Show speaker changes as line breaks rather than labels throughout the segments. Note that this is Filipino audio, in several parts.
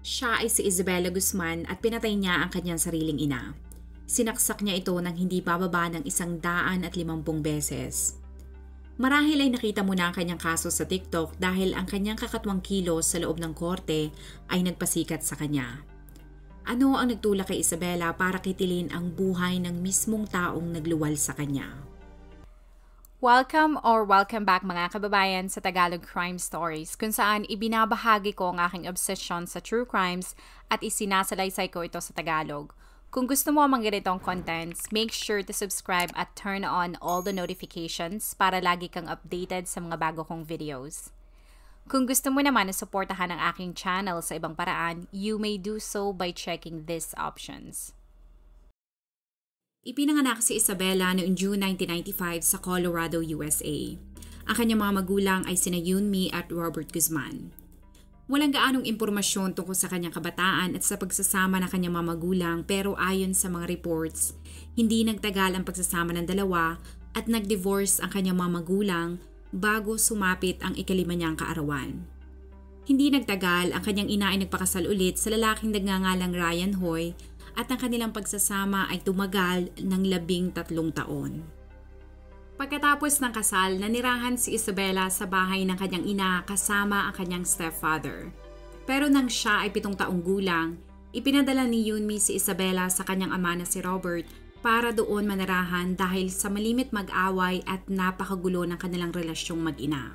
Siya ay si Isabela Guzman at pinatay niya ang kanyang sariling ina. Sinaksak niya ito ng hindi bababa ng 150 beses. Marahil ay nakita mo na ang kanyang kaso sa TikTok dahil ang kanyang kakatwang kilos sa loob ng korte ay nagpasikat sa kanya. Ano ang nagtulak kay Isabela para kitilin ang buhay ng mismong taong nagluwal sa kanya?
Welcome back mga kababayan sa Tagalog Crime Stories, kung saan ibinabahagi ko ang aking obsession sa true crimes at isinasalaysay ko ito sa Tagalog. Kung gusto mo ang mga ganitong contents, make sure to subscribe at turn on all the notifications para lagi kang updated sa mga bago kong videos. Kung gusto mo naman na suportahan ang aking channel sa ibang paraan, you may do so by checking these options.
Ipinanganak si Isabela noong June 1995 sa Colorado, USA. Ang kanyang mga magulang ay sina Yunmi at Robert Guzman. Walang gaanong impormasyon tungkol sa kanyang kabataan at sa pagsasama ng kanyang mga magulang, pero ayon sa mga reports, hindi nagtagal ang pagsasama ng dalawa at nag-divorce ang kanyang mga magulang bago sumapit ang ika-5 niyang kaarawan. Hindi nagtagal, ang kanyang ina ay nagpakasal ulit sa lalaking nagngangalang Ryan Hoy at ang kanilang pagsasama ay tumagal ng 13 taon. Pagkatapos ng kasal, nanirahan si Isabela sa bahay ng kanyang ina kasama ang kanyang stepfather. Pero nang siya ay 7 taong gulang, ipinadala ni Yunmi si Isabela sa kanyang ama na si Robert para doon manirahan dahil sa malimit mag-away at napakagulo ng kanilang relasyong mag-ina.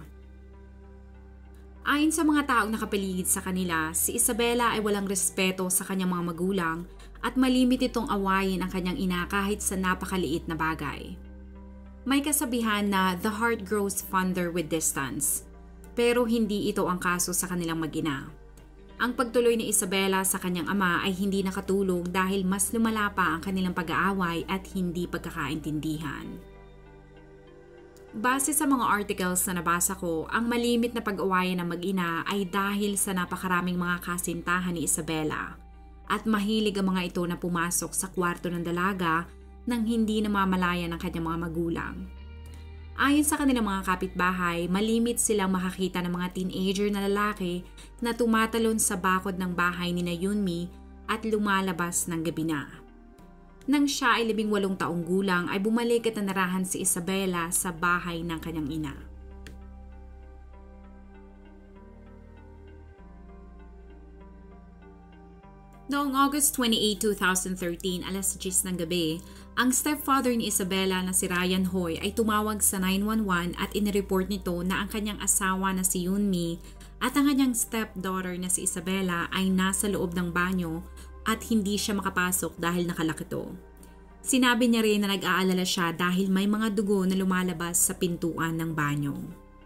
Ayon sa mga taong nakapaligid sa kanila, si Isabela ay walang respeto sa kanyang mga magulang at malimit itong awayin ang kanyang ina kahit sa napakaliit na bagay. May kasabihan na the heart grows fonder with distance, pero hindi ito ang kaso sa kanilang mag-ina. Ang pagtuloy ni Isabela sa kanyang ama ay hindi nakatulong dahil mas lumala pa ang kanilang pag-aaway at hindi pagkakaintindihan. Base sa mga articles na nabasa ko, ang malimit na pag-awayan ng mag-ina ay dahil sa napakaraming mga kasintahan ni Isabela at mahilig ang mga ito na pumasok sa kwarto ng dalaga nang hindi namamalayan ng kanyang mga magulang. Ayon sa kanilang mga kapitbahay, malimit silang makakita ng mga teenager na lalaki na tumatalon sa bakod ng bahay ni Yunmi at lumalabas ng gabi na. Nang siya ay 18 taong gulang ay bumalik at nanirahan si Isabela sa bahay ng kanyang ina. Noong August 28, 2013, alas 10 ng gabi, ang stepfather ni Isabela na si Ryan Hoy ay tumawag sa 911 at inireport nito na ang kanyang asawa na si Yunmi at ang kanyang stepdaughter na si Isabela ay nasa loob ng banyo at hindi siya makapasok dahil nakalock ito. Sinabi niya rin na nag-aalala siya dahil may mga dugo na lumalabas sa pintuan ng banyo.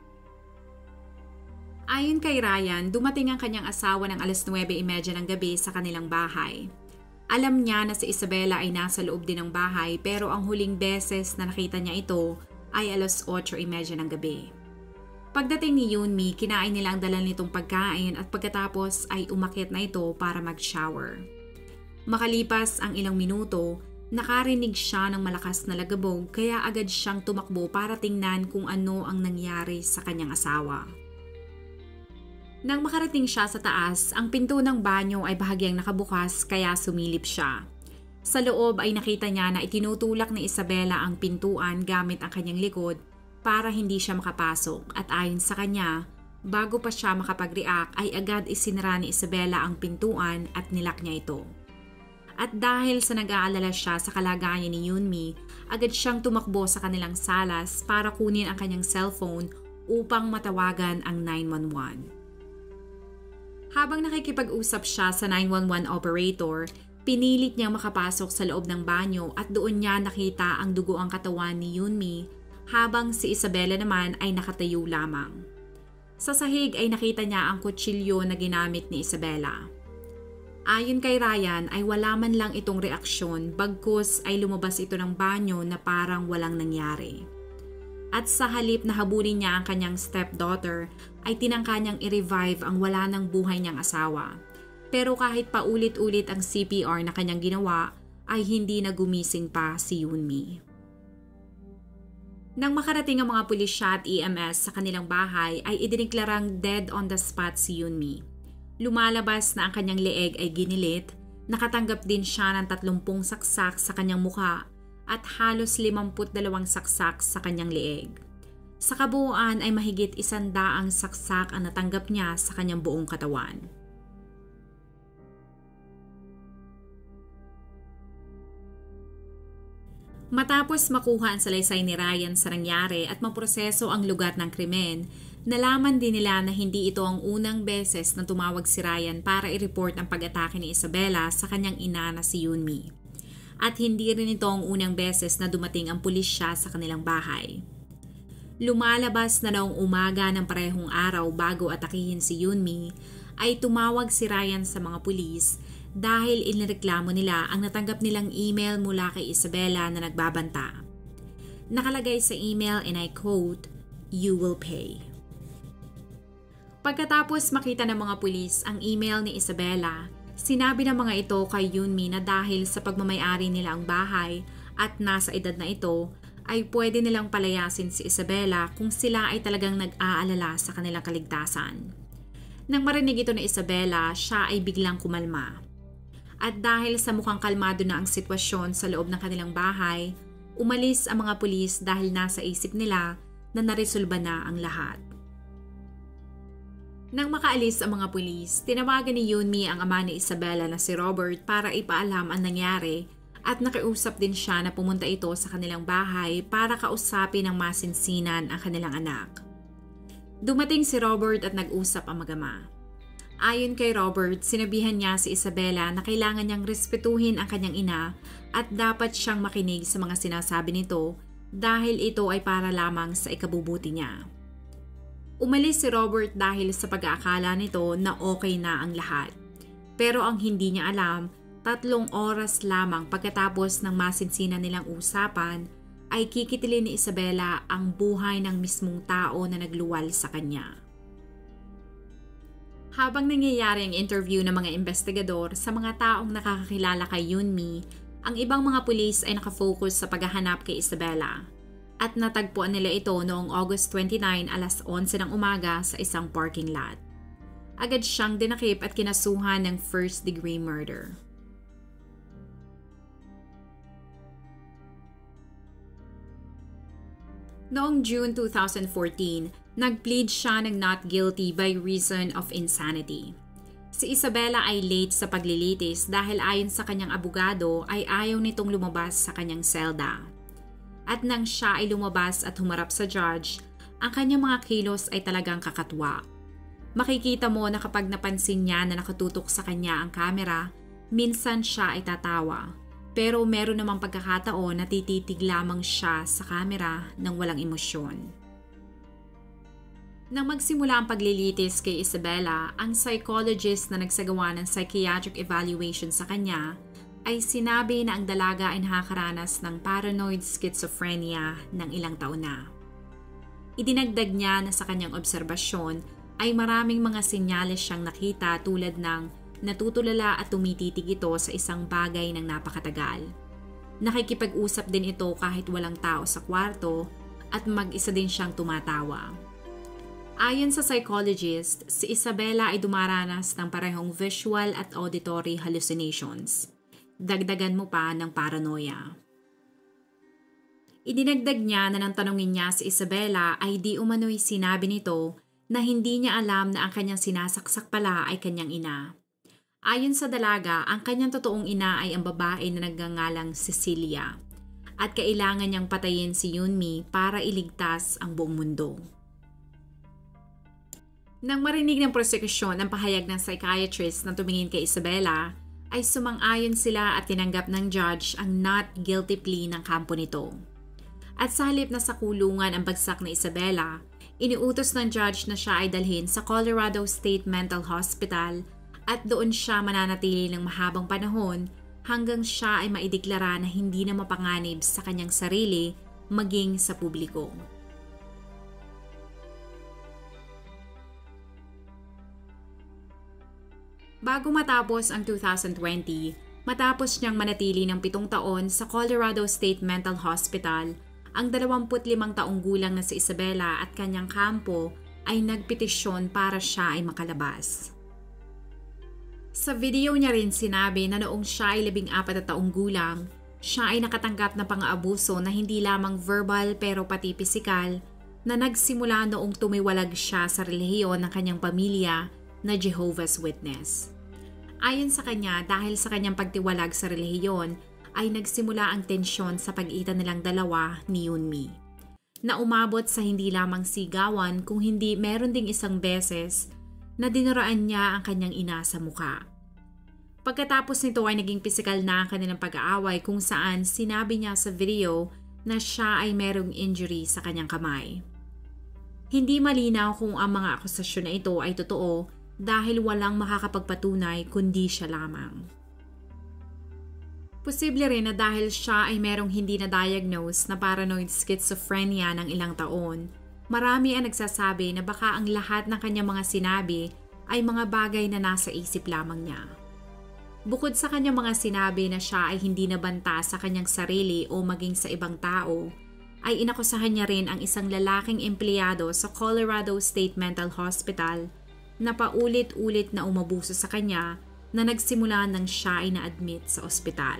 Ayon kay Ryan, dumating ang kanyang asawa ng alas 9:30 ng gabi sa kanilang bahay. Alam niya na si Isabela ay nasa loob din ng bahay pero ang huling beses na nakita niya ito ay alas 8:30 ng gabi. Pagdating ni Yunmi, kinain nila ang dala nitong pagkain at pagkatapos ay umakyat na ito para mag-shower. Makalipas ang ilang minuto, nakarinig siya ng malakas na lagabog kaya agad siyang tumakbo para tingnan kung ano ang nangyari sa kanyang asawa. Nang makarating siya sa taas, ang pinto ng banyo ay bahagyang nakabukas kaya sumilip siya. Sa loob ay nakita niya na itinutulak ni Isabela ang pintuan gamit ang kanyang likod para hindi siya makapasok at ayon sa kanya, bago pa siya makapag-react ay agad isinara ni Isabela ang pintuan at nilak niya ito. At dahil sa nag-aalala siya sa kalagayan ni Yunmi, agad siyang tumakbo sa kanilang salas para kunin ang kanyang cellphone upang matawagan ang 911. Habang nakikipag-usap siya sa 911 operator, pinilit niyang makapasok sa loob ng banyo at doon niya nakita ang dugo ang katawan ni Yunmi habang si Isabela naman ay nakatayo lamang. Sa sahig ay nakita niya ang kutsilyo na ginamit ni Isabela. Ayon kay Ryan ay wala man lang itong reaksyon bagkus ay lumabas ito ng banyo na parang walang nangyari. At sa halip na habulin niya ang kanyang stepdaughter, ay tinangka niyang i-revive ang wala ng buhay niyang asawa. Pero kahit paulit-ulit ang CPR na kanyang ginawa, ay hindi na gumising pa si Yunmi. Nang makarating ang mga pulisya at EMS sa kanilang bahay, ay idiniklarang dead on the spot si Yunmi. Lumalabas na ang kanyang leeg ay ginilit, nakatanggap din siya ng 30 saksak sa kanyang mukha at halos 52 saksak sa kanyang leeg. Sa kabuuan ay mahigit 100 saksak ang natanggap niya sa kanyang buong katawan. Matapos makuha ang salaysay ni Ryan sa nangyari at maproseso ang lugar ng krimen, nalaman din nila na hindi ito ang unang beses na tumawag si Ryan para i-report ang pag-atake ni Isabela sa kanyang ina na si Yunmi. At hindi rin ito ang unang beses na dumating ang pulisya sa kanilang bahay. Lumalabas na noong umaga ng parehong araw bago atakihin si Yunmi, ay tumawag si Ryan sa mga pulis dahil inireklamo nila ang natanggap nilang email mula kay Isabela na nagbabanta. Nakalagay sa email and I quote, "You will pay." Pagkatapos makita ng mga pulis ang email ni Isabela, sinabi ng mga ito kay Yunmi na dahil sa pagmamayari nila ang bahay at nasa edad na ito, ay pwede nilang palayasin si Isabela kung sila ay talagang nag-aalala sa kanilang kaligtasan. Nang marinig ito ni Isabela, siya ay biglang kumalma. At dahil sa mukhang kalmado na ang sitwasyon sa loob ng kanilang bahay, umalis ang mga pulis dahil nasa isip nila na naresolba na ang lahat. Nang makaalis ang mga pulis, tinawagan ni Yunmi ang ama ni Isabela na si Robert para ipaalam ang nangyari at nakiusap din siya na pumunta ito sa kanilang bahay para kausapin ng masinsinan ang kanilang anak. Dumating si Robert at nag-usap ang mag-ama. Ayon kay Robert, sinabihan niya si Isabela na kailangan niyang respetuhin ang kanyang ina at dapat siyang makinig sa mga sinasabi nito dahil ito ay para lamang sa ikabubuti niya. Umalis si Robert dahil sa pag-aakala nito na okay na ang lahat. Pero ang hindi niya alam, 3 oras lamang pagkatapos ng masinsinan nilang usapan, ay kikitilin ni Isabela ang buhay ng mismong tao na nagluwal sa kanya. Habang nangyayari ang interview ng mga investigador sa mga taong nakakakilala kay Yunmi, ang ibang mga pulis ay nakafocus sa paghahanap kay Isabela. At natagpuan nila ito noong August 29 alas 11 ng umaga sa isang parking lot. Agad siyang dinakip at kinasuhan ng first-degree murder. Noong June 2014, nag-plead siya ng not guilty by reason of insanity. Si Isabela ay late sa paglilitis dahil ayon sa kanyang abogado ay ayaw nitong lumabas sa kanyang selda. At nang siya ay lumabas at humarap sa judge, ang kanyang mga kilos ay talagang kakatwa. Makikita mo na kapag napansin niya na nakatutok sa kanya ang kamera, minsan siya ay tatawa. Pero meron namang pagkakataon na tititig lamang siya sa kamera ng walang emosyon. Nang magsimula ang paglilitis kay Isabela, ang psychologist na nagsagawa ng psychiatric evaluation sa kanya ay sinabi na ang dalaga ay nakakaranas ng paranoid schizophrenia ng ilang taon na. Idinagdag niya na sa kanyang obserbasyon ay maraming mga senyales siyang nakita tulad ng natutulala at tumititig ito sa isang bagay ng napakatagal. Nakikipag-usap din ito kahit walang tao sa kwarto at mag-isa din siyang tumatawa. Ayon sa psychologist, si Isabela ay dumaranas ng parehong visual at auditory hallucinations. Dagdagan mo pa ng paranoia. Idinagdag niya na nang tanungin niya si Isabela ay di umano'y sinabi nito na hindi niya alam na ang kanyang sinasaksak pala ay kanyang ina. Ayon sa dalaga, ang kanyang totoong ina ay ang babae na nagngangalang Cecilia at kailangan niyang patayin si Yunmi para iligtas ang buong mundo. Nang marinig ng prosekusyon ang pahayag ng psychiatrist na tumingin kay Isabela, ay sumang-ayon sila at tinanggap ng judge ang not guilty plea ng kampo nito. At sa halip na sa kulungan ang bagsak na Isabela, iniutos ng judge na siya ay dalhin sa Colorado State Mental Hospital at doon siya mananatili ng mahabang panahon hanggang siya ay maideklara na hindi na mapanganib sa kanyang sarili maging sa publiko. Bago matapos ang 2020, matapos niyang manatili ng 7 taon sa Colorado State Mental Hospital, ang 25 taong gulang na si Isabela at kanyang kampo ay nagpetisyon para siya ay makalabas. Sa video niya rin sinabi na noong siya ay 14 na taong gulang, siya ay nakatanggap ng pang-aabuso na hindi lamang verbal pero pati pisikal na nagsimula noong tumiwalag siya sa relihiyon ng kanyang pamilya na Jehovah's Witness. Ayon sa kanya, dahil sa kanyang pagtiwalag sa relihiyon ay nagsimula ang tensyon sa pagitan nilang dalawa ni Yoonmi, na umabot sa hindi lamang sigawan kung hindi meron ding isang beses na dinuraan niya ang kanyang ina sa mukha. Pagkatapos nito ay naging pisikal na ang kanilang pag-aaway kung saan sinabi niya sa video na siya ay merong injury sa kanyang kamay. Hindi malinaw kung ang mga akusasyon na ito ay totoo dahil walang makakapagpatunay kundi siya lamang. Posible rin na dahil siya ay merong hindi na-diagnose na paranoid schizophrenia ng ilang taon, marami ang nagsasabi na baka ang lahat ng kanyang mga sinabi ay mga bagay na nasa isip lamang niya. Bukod sa kanyang mga sinabi na siya ay hindi nabanta sa kanyang sarili o maging sa ibang tao, ay inakusahan niya rin ang isang lalaking empleyado sa Colorado State Mental Hospital na paulit-ulit na umabuso sa kanya na nagsimula nang siya ay na-admit sa ospital.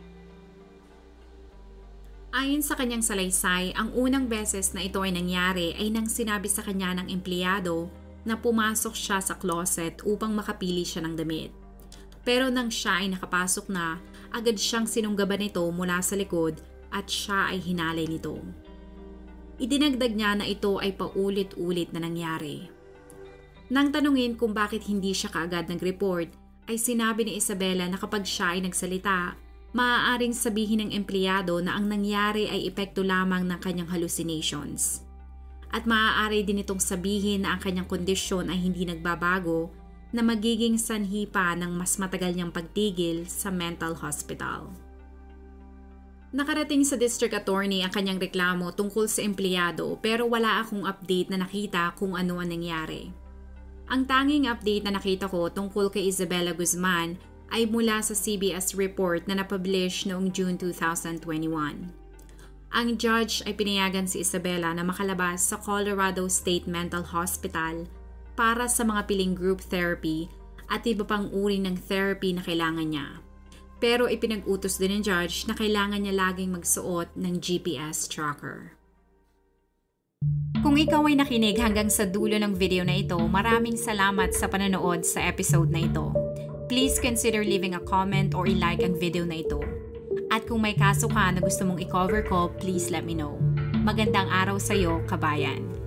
Ayon sa kanyang salaysay, ang unang beses na ito ay nangyari ay nang sinabi sa kanya ng empleyado na pumasok siya sa closet upang makapili siya ng damit. Pero nang siya ay nakapasok na, agad siyang sinunggaban nito mula sa likod at siya ay hinalay nito. Idinagdag niya na ito ay paulit-ulit na nangyari. Nang tanungin kung bakit hindi siya kaagad nag-report, ay sinabi ni Isabela na kapag siya ay nagsalita, maaaring sabihin ng empleyado na ang nangyari ay epekto lamang ng kanyang hallucinations. At maaari din itong sabihin na ang kanyang kondisyon ay hindi nagbabago na magiging sanhi pa ng mas matagal niyang pagtigil sa mental hospital. Nakarating sa district attorney ang kanyang reklamo tungkol sa empleyado pero wala akong update na nakita kung ano ang nangyari. Ang tanging update na nakita ko tungkol kay Isabela Guzman ay mula sa CBS report na napublish noong June 2021. Ang judge ay pinayagan si Isabela na makalabas sa Colorado State Mental Hospital para sa mga piling group therapy at iba pang uri ng therapy na kailangan niya. Pero ipinag-utos din ng judge na kailangan niya laging magsuot ng GPS tracker. Kung ikaw ay nakinig hanggang sa dulo ng video na ito, maraming salamat sa panonood sa episode na ito. Please consider leaving a comment or i-like ang video na ito. At kung may kaso ka na gusto mong i-cover ko, please let me know. Magandang araw sa iyo, kabayan.